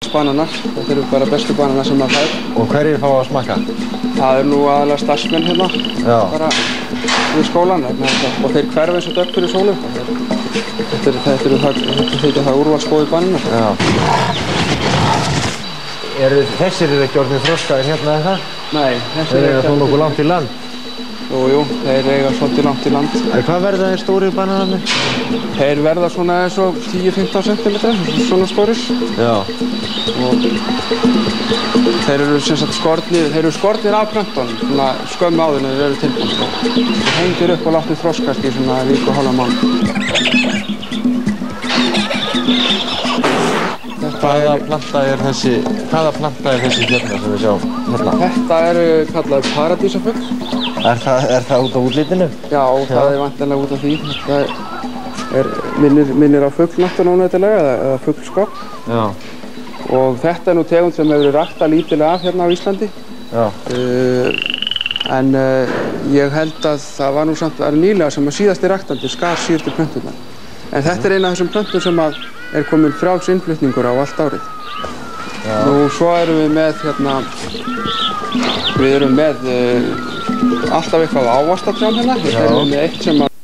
bananar. Þetta eru bara bestu bananar sem maður fær. Og hverjir fá að smakka? Það nú aðalega starfsmenn hérna. Já. Bara við skólan. Og þeir hverfa eins og dögg fyrir sólu. Þetta þykja það úrvalsgóðir bananar. Já. Þessir eru ekki orðnir þroskaðir hérna eða það? Nei, þessir eru þó nokkuð langt í land. Jú, þeir eiga svolítið langt í land. Hvað verða þeir stórir bananarnir? Þeir verða svona eins og 10-15 cm, svona stórir. Já. Og þeir eru sem sagt skornir af plöntunum, svona skömmu áður en þeir eru tilbúnir. Þeir hengdir upp og látnir þroskast í svona viku og hálfa mánuð. Hvaða planta er þessi hérna sem við sjáum hérna? Þetta eru kallaðir paradísafugl. Er það út af útlitinu? Já, það er væntanlega út af því. Þetta minnir á fugl náttúrulega eða fuglskap. Já. Og þetta er nú tegund sem hefur verið ræktað lítillega af hérna á Íslandi. Já. En ég held að það var nú samt nýlega sem að síðasti ræktandi skar síðustu plönturnar. En þetta er eina af þessum plöntum sem er komin frjáls innflutningur á allt árið. Já. Nú svo erum við með hérna, alltaf eitthvað ávaxtatrjám hérna. Við erum með eitt sem